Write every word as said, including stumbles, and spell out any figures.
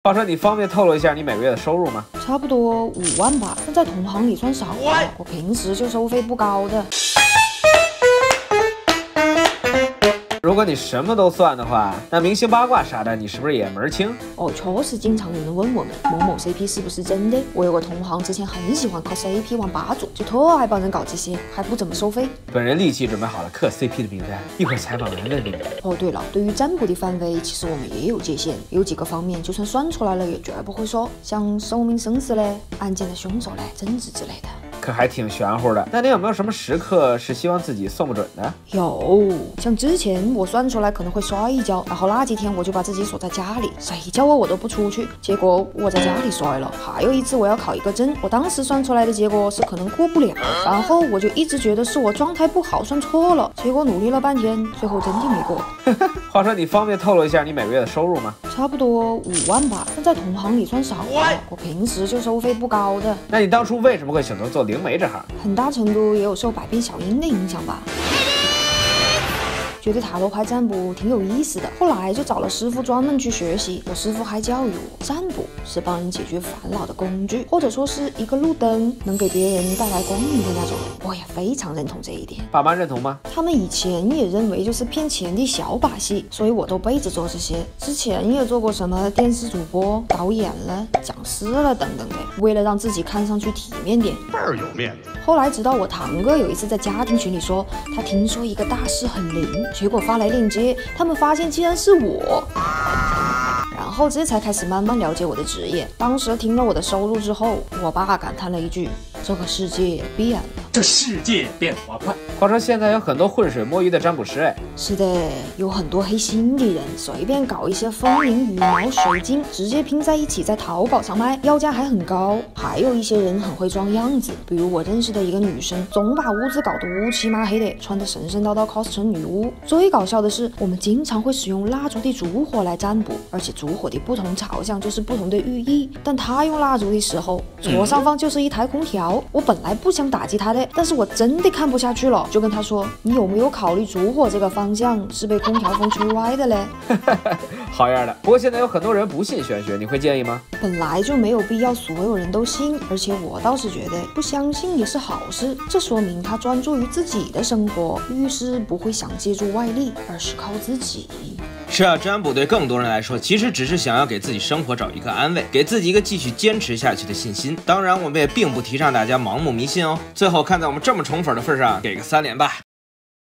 话说，你方便透露一下你每个月的收入吗？ 差不多五万吧，但在同行里算少了。我平时就收费不高的。 如果你什么都算的话，那明星八卦啥的，你是不是也门儿清？ 哦，确实经常有人问我们某某 C P 是不是真的。我有个同行之前很喜欢磕 C P 玩霸主，就特爱帮人搞这些，还不怎么收费。 本人立即准备好了磕 C P 的名单，一会儿采访完问你们。 哦，对了，对于占卜的范围，其实我们也有界限，有几个方面，就算算出来了，也绝不会说，像寿命生死嘞、案件的凶手嘞、政治之类的。 可还挺玄乎的。那你有没有什么时刻是希望自己算不准的？ 有，像之前我算出来可能会摔一跤，然后那几天我就把自己锁在家里，谁叫我我都不出去，结果我在家里摔了。还有一次我要考一个证，我当时算出来的结果是可能过不了，然后我就一直觉得是我状态不好算错了，结果努力了半天，最后真的没过。 话说，你方便透露一下你每个月的收入吗？ 差不多五万吧，但在同行里算少了。我平时就收费不高的。 那你当初为什么会选择做灵媒这行？ 很大程度也有受百变小樱的影响吧。 觉得塔罗牌占卜挺有意思的，后来就找了师傅专门去学习。我师傅还教育我，占卜是帮人解决烦恼的工具，或者说是一个路灯，能给别人带来光明的那种。我也非常认同这一点。 爸妈认同吗？ 他们以前也认为就是骗钱的小把戏，所以我都背着做这些。之前也做过什么电视主播、导演了、讲师了等等的，为了让自己看上去体面点， 倍儿有面子。 后来直到我堂哥有一次在家庭群里说，他听说一个大事很灵。 结果发来链接，他们发现竟然是我，然后这才开始慢慢了解我的职业。当时听了我的收入之后，我爸感叹了一句：“这个世界变了。” 这世界变化快。 话说现在有很多浑水摸鱼的占卜师，哎， 是的，有很多黑心的人随便搞一些风铃、羽毛、水晶，直接拼在一起在淘宝上卖，要价还很高。还有一些人很会装样子，比如我认识的一个女生，总把屋子搞得乌漆嘛黑的，穿得神神叨叨 cos 成女巫。最搞笑的是，我们经常会使用蜡烛的烛火来占卜，而且烛火的不同朝向就是不同的寓意。但他用蜡烛的时候，左上方就是一台空调。我本来不想打击他的，但是我真的看不下去了，就跟他说：“你有没有考虑烛火这个方向是被空调风吹歪的嘞？” 好样的！不过现在有很多人不信玄学，你会建议吗？ 本来就没有必要所有人都信，而且我倒是觉得不相信也是好事，这说明他专注于自己的生活，遇事不会想借助外力，而是靠自己。 是啊，占卜对更多人来说，其实只是想要给自己生活找一个安慰，给自己一个继续坚持下去的信心。当然，我们也并不提倡大家盲目迷信哦。最后，看在我们这么宠粉的份上，给个三连吧。